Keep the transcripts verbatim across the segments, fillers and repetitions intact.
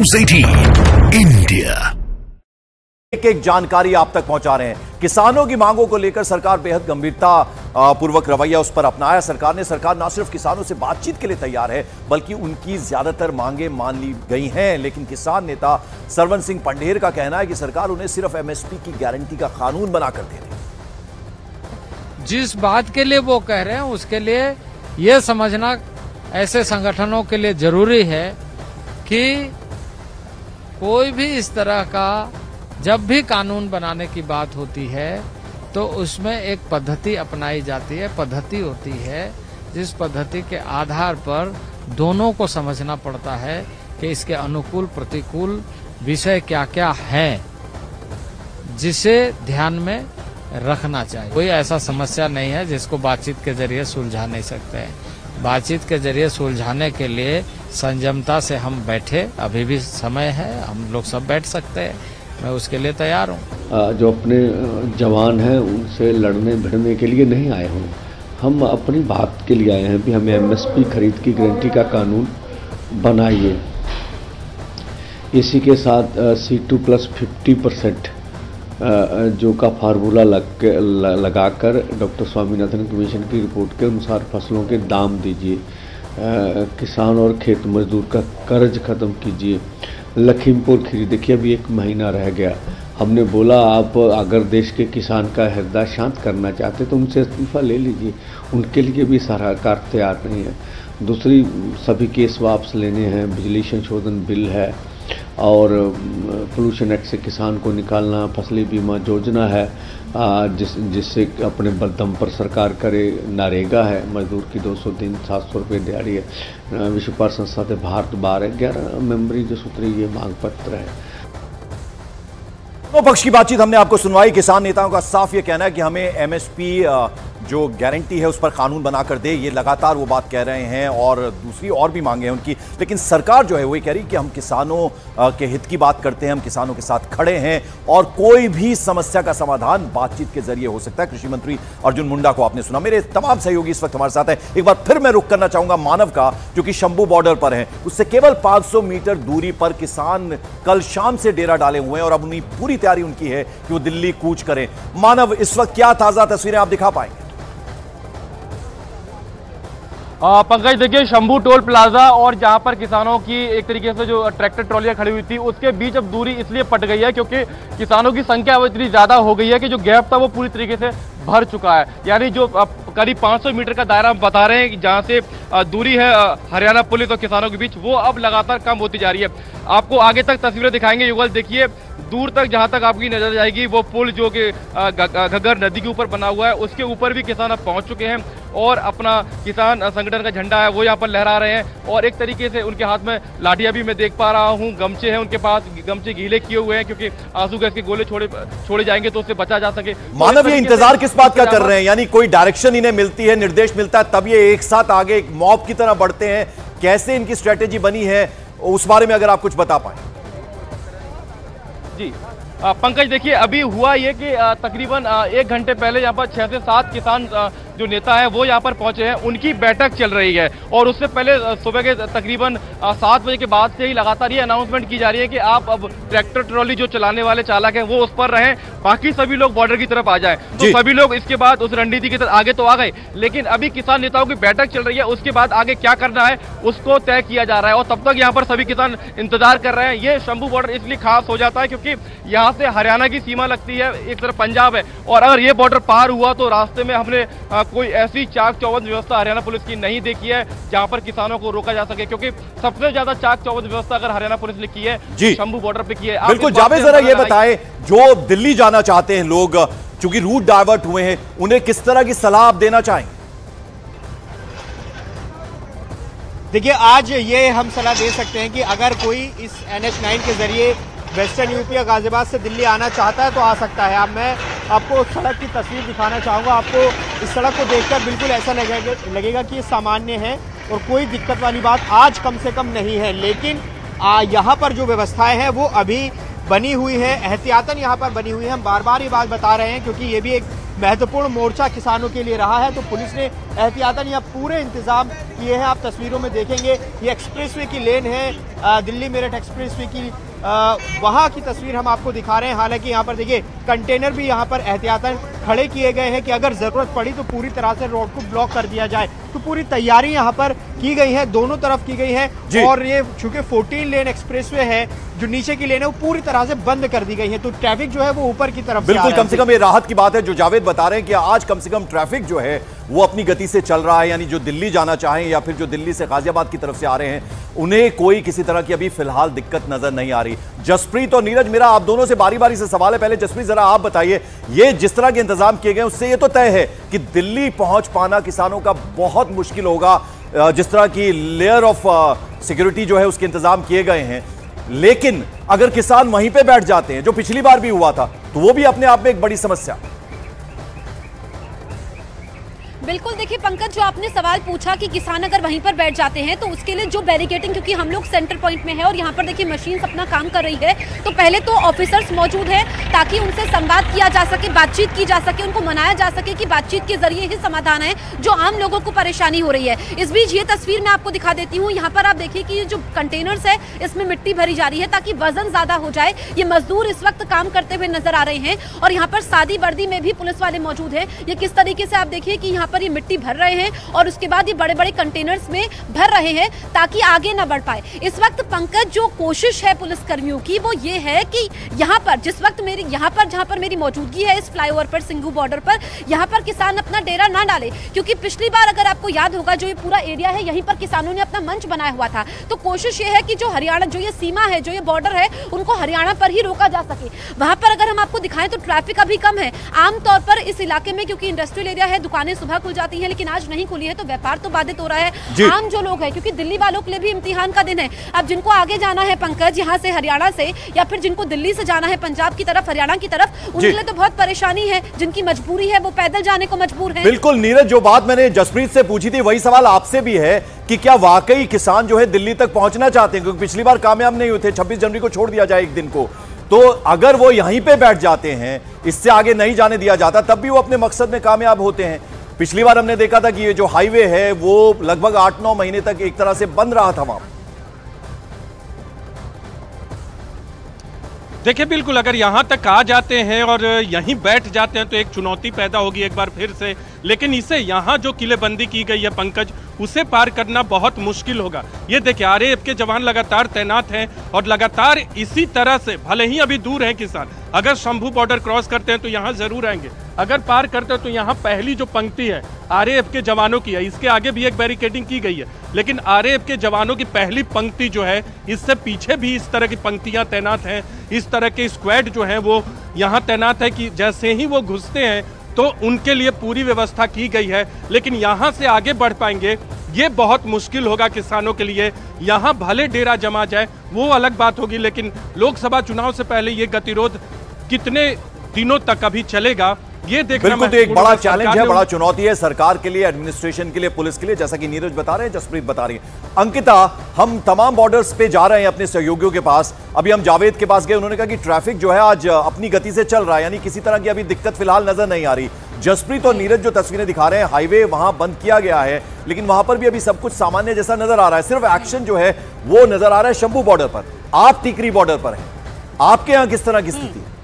News अठारह India. एक एक जानकारी आप तक पहुंचा रहे हैं। किसानों की मांगों को लेकर सरकार बेहद गंभीरता पूर्वक रवैया उस पर अपनाया सरकार ने। सरकार न सिर्फ किसानों से बातचीत के लिए तैयार है बल्कि उनकी ज्यादातर मांगे मान ली गई हैं। लेकिन किसान नेता सरवन सिंह पंढेर का कहना है कि सरकार उन्हें सिर्फ एमएसपी की गारंटी का कानून बनाकर दे रही है। जिस बात के लिए वो कह रहे हैं उसके लिए यह समझना ऐसे संगठनों के लिए जरूरी है कि कोई भी इस तरह का जब भी कानून बनाने की बात होती है तो उसमें एक पद्धति अपनाई जाती है, पद्धति होती है जिस पद्धति के आधार पर दोनों को समझना पड़ता है कि इसके अनुकूल प्रतिकूल विषय क्या क्या हैं जिसे ध्यान में रखना चाहिए। कोई ऐसा समस्या नहीं है जिसको बातचीत के जरिए सुलझा नहीं सकते हैं। बातचीत के जरिए सुलझाने के लिए संयमता से हम बैठे, अभी भी समय है, हम लोग सब बैठ सकते हैं, मैं उसके लिए तैयार हूँ। जो अपने जवान हैं उनसे लड़ने भिड़ने के लिए नहीं आए हैं, हम अपनी बात के लिए आए हैं भी हमें एमएसपी खरीद की गारंटी का कानून बनाइए। इसी के साथ C two plus fifty percent जो का फार्मूला लग लगाकर डॉक्टर स्वामीनाथन कमीशन की रिपोर्ट के अनुसार फसलों के दाम दीजिए, किसान और खेत मजदूर का कर्ज खत्म कीजिए। लखीमपुर खीरी देखिए अभी एक महीना रह गया, हमने बोला आप अगर देश के किसान का हृदय शांत करना चाहते तो उनसे इस्तीफा ले लीजिए, उनके लिए भी सरकार तैयार नहीं है। दूसरी सभी केस वापस लेने हैं, बिजली संशोधन बिल है और पोल्यूशन एक्ट से किसान को निकालना, फसली बीमा योजना है जिस जिससे अपने बलदम पर सरकार करे, नरेगा है, मजदूर की दो सौ दिन सात सौ रुपये दिहाड़ी है, विश्व व्यापार संस्था से भारत बारह ग्यारह मेंबरी जो सूत्री ये मांग पत्र है। दोनों पक्ष की बातचीत हमने आपको सुनवाई। किसान नेताओं का साफ ये कहना है कि हमें एमएसपी जो गारंटी है उस पर कानून बनाकर दे, ये लगातार वो बात कह रहे हैं और दूसरी और भी मांगे हैं उनकी। लेकिन सरकार जो है वो ये कह रही कि हम किसानों के हित की बात करते हैं, हम किसानों के साथ खड़े हैं और कोई भी समस्या का समाधान बातचीत के जरिए हो सकता है। कृषि मंत्री अर्जुन मुंडा को आपने सुना। मेरे तमाम सहयोगी इस वक्त हमारे साथ हैं। एक बार फिर मैं रुख करना चाहूंगा मानव का, जो कि शंभू बॉर्डर पर है, उससे केवल पांच सौ मीटर दूरी पर किसान कल शाम से डेरा डाले हुए हैं और अब उन्हीं पूरी तैयारी उनकी है कि वो दिल्ली कूच करें। मानव, इस वक्त क्या ताजा तस्वीरें आप दिखा पाएंगे? पंकज देखिए, शंभू टोल प्लाजा और जहां पर किसानों की एक तरीके से जो ट्रैक्टर ट्रॉलियां खड़ी हुई थी उसके बीच अब दूरी इसलिए पट गई है क्योंकि किसानों की संख्या इतनी ज्यादा हो गई है कि जो गैप था वो पूरी तरीके से भर चुका है। यानी जो करीब पाँच सौ मीटर का दायरा हम बता रहे हैं कि जहां से दूरी है हरियाणा पुलिस और किसानों के बीच, वो अब लगातार कम होती जा रही है। आपको आगे तक तस्वीरें दिखाएंगे युगल। देखिए दूर तक जहां तक आपकी नजर जाएगी वो पुल जो कि घग्गर नदी के ऊपर बना हुआ है उसके ऊपर भी किसान अब पहुंच चुके हैं और अपना किसान संगठन का झंडा है वो यहाँ पर लहरा रहे हैं और एक तरीके से उनके हाथ में लाठियां भी मैं देख पा रहा हूँ, गमछे हैं उनके पास, गमछे गीले किए हुए हैं क्योंकि आंसू गैस के गोले छोड़े छोड़े जाएंगे तो उससे बचा जा सके। मानव, ये इंतजार किस बात का कर रहे हैं? यानी कोई डायरेक्शन इन्हें मिलती है, निर्देश मिलता है तब ये एक साथ आगे एक मॉब की तरह बढ़ते हैं? कैसे इनकी स्ट्रेटेजी बनी है उस बारे में अगर आप कुछ बता पाए। जी पंकज देखिए, अभी हुआ ये कि तकरीबन एक घंटे पहले यहाँ पर छह से सात किसान जो नेता है वो यहाँ पर पहुंचे हैं, उनकी बैठक चल रही है और उससे पहले सुबह के तकरीबन सात बजे के बाद से ही लगातार ये अनाउंसमेंट की जा रही है कि आप अब ट्रैक्टर ट्रॉली जो चलाने वाले चालक हैं वो उस पर रहें, बाकी सभी लोग बॉर्डर की तरफ आ जाएं। तो सभी लोग इसके बाद उस रणनीति की तरफ आगे तो आ गए, लेकिन अभी किसान नेताओं की बैठक चल रही है, उसके बाद आगे क्या करना है उसको तय किया जा रहा है और तब तक यहाँ पर सभी किसान इंतजार कर रहे हैं। ये शंभू बॉर्डर इसलिए खास हो जाता है क्योंकि यहाँ से हरियाणा की सीमा लगती है, एक तरफ पंजाब है और अगर ये बॉर्डर पार हुआ तो रास्ते में हमने कोई ऐसी चाक चौबंद व्यवस्था हरियाणा पुलिस की नहीं देखी है जहां पर किसानों को रोका जा सके, क्योंकि सबसे ज्यादा चाक चौबंद व्यवस्था अगर हरियाणा पुलिस ने की है शंभू बॉर्डर पे की है। बिल्कुल जावेद, जरा ये बताएं जो दिल्ली जाना चाहते हैं लोग, चूंकि रूट डाइवर्ट हुए हैं, उन्हें किस तरह की सलाह आप देना चाहेंगे? देखिए, आज ये हम सलाह दे सकते हैं कि अगर कोई इस एन एच नाइन के जरिए वेस्टर्न यूपी या गाजियाबाद से दिल्ली आना चाहता है तो आ सकता है। अब मैं आपको सड़क की तस्वीर दिखाना चाहूँगा। आपको इस सड़क को देखकर बिल्कुल ऐसा लगेगा लगेगा कि ये सामान्य है और कोई दिक्कत वाली बात आज कम से कम नहीं है। लेकिन यहाँ पर जो व्यवस्थाएं हैं वो अभी बनी हुई है, एहतियातन यहाँ पर बनी हुई है। हम बार बार ये बात बता रहे हैं क्योंकि ये भी एक महत्वपूर्ण मोर्चा किसानों के लिए रहा है, तो पुलिस ने एहतियातन यहाँ पूरे इंतजाम किए हैं। आप तस्वीरों में देखेंगे ये एक्सप्रेसवे की लेन है, दिल्ली मेरठ एक्सप्रेसवे की, वहाँ की तस्वीर हम आपको दिखा रहे हैं। हालांकि यहाँ पर देखिए कंटेनर भी यहाँ पर एहतियातन खड़े किए गए हैं कि अगर जरूरत पड़ी तो पूरी तरह से रोड को ब्लॉक कर दिया जाए। तो पूरी तैयारी यहाँ पर की गई है, दोनों तरफ की गई है। और ये चूंकि चौदह लेन एक्सप्रेसवे है, जो नीचे की लेन है वो पूरी तरह से बंद कर दी गई है, तो ट्रैफिक जो है वो ऊपर की तरफ बिल्कुल, कम से कम ये राहत की बात है जो जावेद बता रहे हैं कि आज कम से कम ट्रैफिक जो है वो अपनी गति से चल रहा है। यानी जो दिल्ली जाना चाहें या फिर जो दिल्ली से गाजियाबाद की तरफ से आ रहे हैं, उन्हें कोई किसी तरह की अभी फिलहाल दिक्कत नजर नहीं आ रही। जसप्रीत और नीरज, मेरा आप दोनों से बारी बारी से सवाल है। पहले जसप्रीत, जरा आप बताइए, ये जिस तरह के इंतजाम किए गए उससे ये तो तय है कि दिल्ली पहुंच पाना किसानों का बहुत मुश्किल होगा, जिस तरह की लेयर ऑफ सिक्योरिटी जो है उसके इंतजाम किए गए हैं। लेकिन अगर किसान वहीं पे बैठ जाते हैं, जो पिछली बार भी हुआ था, तो वो भी अपने आप में एक बड़ी समस्या। बिल्कुल, देखिए पंकज, जो आपने सवाल पूछा कि किसान अगर वहीं पर बैठ जाते हैं तो उसके लिए जो बैरिकेडिंग, क्योंकि हम लोग सेंटर पॉइंट में है और यहाँ पर देखिए मशीन अपना काम कर रही है, तो पहले तो ऑफिसर्स मौजूद हैं ताकि उनसे संवाद किया जा सके, बातचीत की जा सके, उनको मनाया जा सके कि बातचीत के जरिए ही समाधान है जो आम लोगों को परेशानी हो रही है। इस बीच ये तस्वीर मैं आपको दिखा देती हूँ। यहाँ पर आप देखिए कि ये जो कंटेनर्स है इसमें मिट्टी भरी जा रही है ताकि वजन ज्यादा हो जाए। ये मजदूर इस वक्त काम करते हुए नजर आ रहे हैं और यहाँ पर सादी वर्दी में भी पुलिस वाले मौजूद हैं। ये किस तरीके से आप देखिए कि यहाँ पर ये मिट्टी भर रहे हैं और उसके बाद ये बड़े बड़े कंटेनर्स में भर रहे हैं ताकि आगे ना बढ़ पाए। इस वक्त पंकज जो कोशिश है पुलिस कर्मियों की वो ये है कि यहाँ पर जिस वक्त मेरी यहाँ पर जहाँ पर मेरी मौजूदगी है इस फ्लाईओवर पर, सिंघू बॉर्डर पर, यहाँ पर किसान अपना डेरा ना डाले, क्योंकि पिछली बार अगर आपको याद होगा जो ये पूरा एरिया है यहीं पर किसानों ने अपना मंच बनाया हुआ था। तो कोशिश ये है कि जो हरियाणा, जो ये सीमा है, जो ये बॉर्डर है, उनको हरियाणा पर ही रोका जा सके। वहां पर अगर हम आपको दिखाएं तो ट्रैफिक अभी कम है आमतौर पर इस इलाके में, क्योंकि इंडस्ट्रियल एरिया है, दुकानें सुबह खुल जाती है, लेकिन आज नहीं खुली है तो व्यापार तो बाधित हो रहा है। आम जो लोग हैं, क्योंकि दिल्ली वालों के लिए भी इम्तिहान का दिन है। अब जिनको आगे जाना है पंकज यहाँ से, हरियाणा से, या फिर जिनको दिल्ली से जाना है पंजाब की तरफ, हरियाणा की तरफ, उनके लिए तो बहुत परेशानी है। जिनकी मजबूरी है वो पैदल जाने को मजबूर है। बिल्कुल नीरज, जो बात मैंने जसप्रीत से पूछी थी वही सवाल आपसे भी है कि क्या वाकई किसान जो है दिल्ली तक पहुंचना चाहते हैं, क्योंकि पिछली बार कामयाब नहीं हुए थे। छब्बीस जनवरी को छोड़ दिया जाए एक दिन को, तो अगर वो यहीं पे बैठ जाते हैं, इससे आगे नहीं जाने दिया जाता, तब भी वो अपने मकसद में कामयाब होते हैं। पिछली बार हमने देखा था कि ये जो हाईवे है वो लगभग आठ नौ महीने तक एक तरह से बंद रहा था वहां। देखिए बिल्कुल, अगर यहाँ तक आ जाते हैं और यहीं बैठ जाते हैं तो एक चुनौती पैदा होगी एक बार फिर से। लेकिन इसे यहाँ जो किलेबंदी की गई है पंकज, उसे पार करना बहुत मुश्किल होगा। ये देखिए आरएएफ के जवान लगातार तैनात हैं और लगातार इसी तरह से, भले ही अभी दूर हैं किसान, अगर शंभू बॉर्डर क्रॉस करते हैं तो यहाँ जरूर आएंगे। अगर पार करते हैं तो यहाँ पहली जो पंक्ति है आरएएफ के जवानों की है, इसके आगे भी एक बैरिकेडिंग की गई है, लेकिन आरएएफ के जवानों की पहली पंक्ति जो है, इससे पीछे भी इस तरह की पंक्तियां तैनात हैं। इस तरह के स्क्वाड जो है वो यहाँ तैनात है कि जैसे ही वो घुसते हैं तो उनके लिए पूरी व्यवस्था की गई है। लेकिन यहाँ से आगे बढ़ पाएंगे ये बहुत मुश्किल होगा किसानों के लिए। यहाँ भले डेरा जमा जाए वो अलग बात होगी, लेकिन लोकसभा चुनाव से पहले ये गतिरोध कितने दिनों तक अभी चलेगा ये देखना बिल्कुल, तो एक बड़ा चैलेंज है, बड़ा चुनौती है सरकार के लिए, एडमिनिस्ट्रेशन के लिए, पुलिस के लिए, जैसा कि नीरज बता रहे हैं, जसप्रीत बता रही है। अंकिता, हम तमाम बॉर्डर्स पे जा रहे हैं अपने सहयोगियों के पास। अभी हम जावेद के पास गए, उन्होंने कहा कि ट्रैफिक जो है आज अपनी गति से चल रहा है, यानी किसी तरह की अभी दिक्कत फिलहाल नजर नहीं आ रही। जसप्रीत और नीरज जो तस्वीरें दिखा रहे हैं, हाईवे वहां बंद किया गया है, लेकिन वहां पर भी अभी सब कुछ सामान्य जैसा नजर आ रहा है। सिर्फ एक्शन जो है वो नजर आ रहा है शंभू बॉर्डर पर। आप टिकरी बॉर्डर पर हैं, आपके यहां किस तरह की स्थिति है?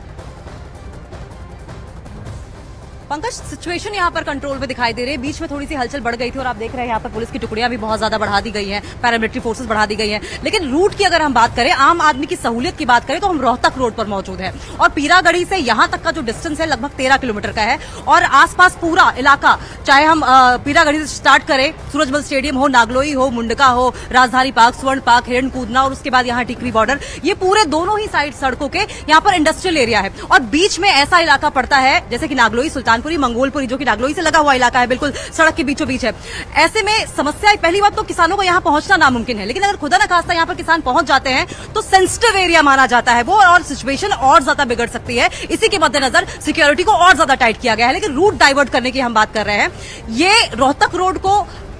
पंकज, सिचुएशन यहाँ पर कंट्रोल में दिखाई दे रही है। बीच में थोड़ी सी हलचल बढ़ गई थी और आप देख रहे हैं यहाँ पर पुलिस की टुकड़ियां भी बहुत ज्यादा बढ़ा दी गई हैं, पैरामिलिट्री फोर्सेस बढ़ा दी गई हैं। लेकिन रूट की अगर हम बात करें, आम आदमी की सहूलियत की बात करें, तो हम रोहतक रोड पर मौजूद हैं और पीरागढ़ी से यहाँ तक का जो डिस्टेंस है लगभग तेरह किलोमीटर का है। और आसपास पूरा इलाका, चाहे हम पीरागढ़ी से स्टार्ट करें, सूरजमल स्टेडियम हो, नागलोई हो, मुंडका हो, राजधानी पार्क, स्वर्ण पार्क, हिरण कूदना, और उसके बाद यहाँ टिकरी बॉर्डर, ये पूरे दोनों ही साइड सड़कों के यहाँ पर इंडस्ट्रियल एरिया है। और बीच में ऐसा इलाका पड़ता है जैसे कि नागलोई, सुल्तानपुरी, मंगोलपुरी, जो नागलोई से लगा हुआ इलाका है, बिल्कुल सड़क के बीचों बीच है। ऐसे में समस्या, पहली बात तो किसानों को यहाँ पहुंचना नामुमकिन है, लेकिन अगर खुदा न खास्ता यहाँ पर किसान पहुंच जाते हैं तो सेंसिटिव एरिया माना जाता है वो, और सिचुएशन और ज्यादा बिगड़ सकती है। इसी के मद्देनजर सिक्योरिटी को और ज्यादा टाइट किया गया है। लेकिन रूट डाइवर्ट करने की हम बात कर रहे हैं। ये रोहतक रोड को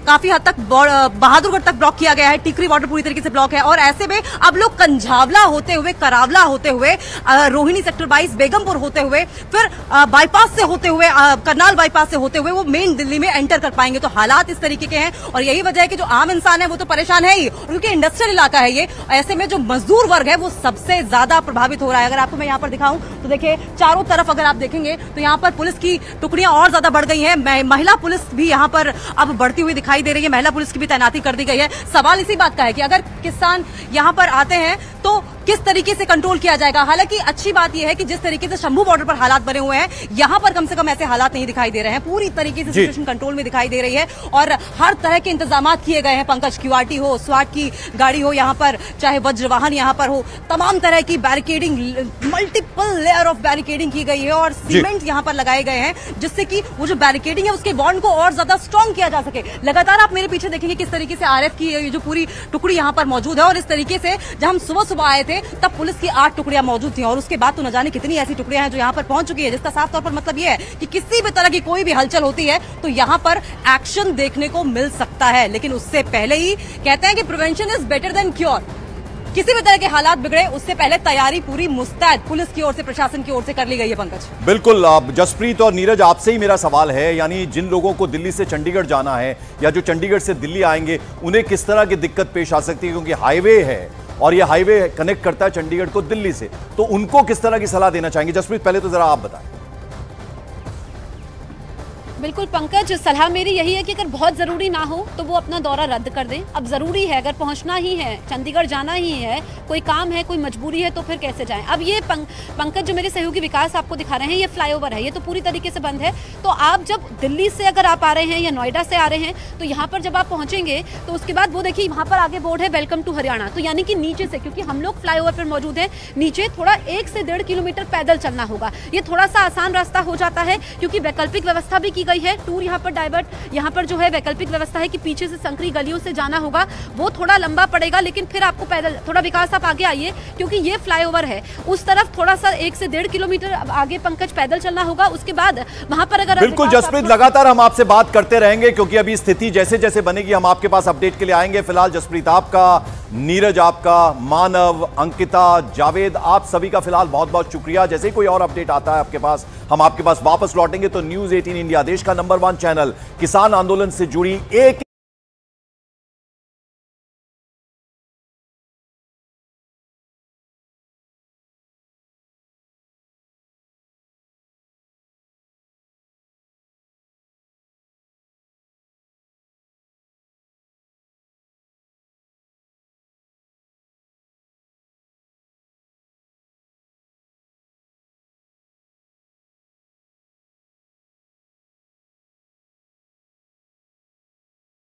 काफी हद तक बहादुरगढ़ तक ब्लॉक किया गया है, टिकरी बॉर्डर पूरी तरीके से ब्लॉक है। और ऐसे में अब लोग कंझावला होते हुए, करावला होते हुए, रोहिणी सेक्टर बाईस, बेगमपुर होते हुए, फिर बाईपास से होते हुए, करनाल बाईपास से होते हुए वो मेन दिल्ली में एंटर कर पाएंगे। तो हालात इस तरीके के हैं और यही वजह है कि जो आम इंसान है वो तो परेशान है ही, क्योंकि इंडस्ट्रियल इलाका है ये। ऐसे में जो मजदूर वर्ग है वो सबसे ज्यादा प्रभावित हो रहा है। अगर आपको मैं यहाँ पर दिखाऊं तो देखिए, चारों तरफ अगर आप देखेंगे तो यहाँ पर पुलिस की टुकड़ियां और ज्यादा बढ़ गई हैं। महिला पुलिस भी यहाँ पर अब बढ़ती हुई दिखाई दे रही है, महिला पुलिस की भी तैनाती कर दी गई है। सवाल इसी बात का है कि अगर किसान यहाँ पर आते हैं तो किस तरीके से कंट्रोल किया जाएगा। हालांकि अच्छी बात यह है कि जिस तरीके से शंभू बॉर्डर पर हालात बने हुए हैं, यहाँ पर कम से कम ऐसे हालात नहीं दिखाई दे रहे हैं। पूरी तरीके से सिचुएशन कंट्रोल में दिखाई दे रही है और हर तरह के इंतजाम किए गए हैं। पंकज, क्यूआरटी हो, स्वाट की गाड़ी हो यहाँ पर, चाहे वज्रवाहन यहाँ पर हो, तमाम तरह की barricading, multiple layer of barricading की गई है और सीमेंट यहाँ पर लगाए गए हैं, जिससे कि वो जो बैरिकेडिंग है उसके बॉन्ड को और ज्यादा स्ट्रॉन्ग किया जा सके। लगातार आप मेरे पीछे देखेंगे किस तरीके से आरएफ की जो पूरी टुकड़ी यहाँ पर मौजूद है। और इस तरीके से जब हम सुबह सुबह आए थे तब पुलिस की आठ टुकड़ियां मौजूद थी और उसके बाद तो न जाने कितनी ऐसी टुकड़ियां हैं जो यहां पर पहुंच चुकी है, जिसका साफ तौर पर मतलब यह है कि किसी भी तरह की कोई भी हलचल होती है तो यहां पर एक्शन देखने को मिल सकता है। लेकिन उससे पहले ही कहते हैं कि prevention is better than cure. किसी भी तरह के हालात बिगड़े उससे पहले तैयारी पूरी मुस्तैद पुलिस की ओर से, प्रशासन की ओर से कर ली गई है। पंकज, बिल्कुल। जसप्रीत और नीरज, आपसे ही मेरा सवाल है, यानी जिन लोगों को दिल्ली से चंडीगढ़ जाना है या जो चंडीगढ़ से दिल्ली आएंगे, उन्हें किस तरह की दिक्कत पेश आ सकती है? क्योंकि हाईवे है और ये हाईवे कनेक्ट करता है चंडीगढ़ को दिल्ली से, तो उनको किस तरह की सलाह देना चाहेंगे? जसप्रीत, पहले तो जरा आप बताएं। बिल्कुल पंकज, सलाह मेरी यही है कि अगर बहुत ज़रूरी ना हो तो वो अपना दौरा रद्द कर दें। अब ज़रूरी है, अगर पहुंचना ही है, चंडीगढ़ जाना ही है, कोई काम है, कोई मजबूरी है, तो फिर कैसे जाएं? अब ये पंक, पंकज जो मेरे सहयोगी विकास आपको दिखा रहे हैं, ये फ्लाईओवर है, ये तो पूरी तरीके से बंद है। तो आप जब दिल्ली से अगर आप आ रहे हैं या नोएडा से आ रहे हैं तो यहाँ पर जब आप पहुँचेंगे तो उसके बाद वो देखिए वहाँ पर आगे बोर्ड है वेलकम टू हरियाणा। तो यानी कि नीचे से, क्योंकि हम लोग फ्लाईओवर पर मौजूद हैं, नीचे थोड़ा एक से डेढ़ किलोमीटर पैदल चलना होगा। ये थोड़ा सा आसान रास्ता हो जाता है क्योंकि वैकल्पिक व्यवस्था भी की गई है। टूर यहाँ पर डाइवर्ट, यहाँ पर जो है वैकल्पिक व्यवस्था है कि पीछे से संकरी गलियों से जाना होगा, वो थोड़ा लंबा पड़ेगा, लेकिन फिर आपको पैदल, थोड़ा विकास आप आगे आइए क्योंकि ये फ्लाईओवर है, उस तरफ थोड़ा सा एक से डेढ़ किलोमीटर आगे पंकज पैदल चलना होगा। उसके बाद वहां पर अगर बिल्कुल जसप्रीत, लगातार हम आपसे बात करते रहेंगे क्योंकि अभी स्थिति जैसे जैसे बनेगी हम आपके पास अपडेट के लिए आएंगे। फिलहाल जसप्रीत आपका, नीरज आपका, मानव, अंकिता, जावेद, आप सभी का फिलहाल बहुत बहुत शुक्रिया। जैसे ही कोई और अपडेट आता है आपके पास, हम आपके पास वापस लौटेंगे। तो न्यूज़ अठारह इंडिया, देश का नंबर वन चैनल, किसान आंदोलन से जुड़ी एक